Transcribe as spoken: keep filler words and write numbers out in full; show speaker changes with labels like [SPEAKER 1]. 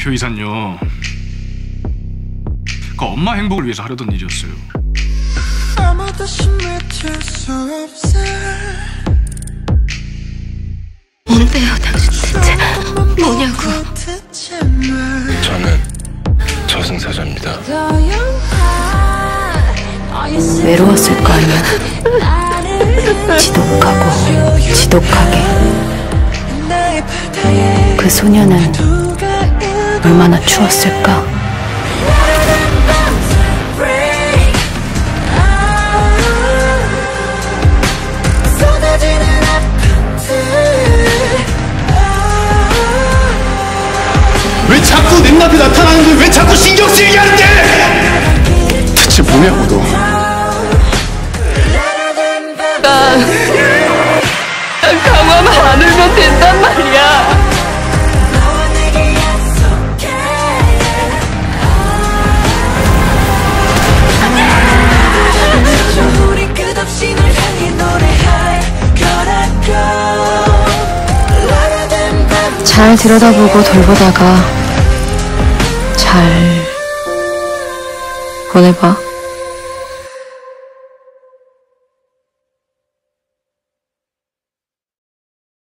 [SPEAKER 1] 대표이사는요, 그 엄마 행복을 위해서 하려던 일이었어요.
[SPEAKER 2] 뭔데요, 당신 대체 뭐냐고.
[SPEAKER 3] 저는 저승사자입니다.
[SPEAKER 2] 외로웠을 거 아니야. 지독하고 지독하게. 그 소녀는 얼마나 추웠을까.
[SPEAKER 1] 왜 자꾸 내 앞에 나타나는데 왜 자꾸 신경 쓰이게 하는데! 대체 뭐냐고 너.
[SPEAKER 2] 난, 난 강화만 안 울면 된단 말이야. 잘 들여다보고 돌보다가 잘 보내봐.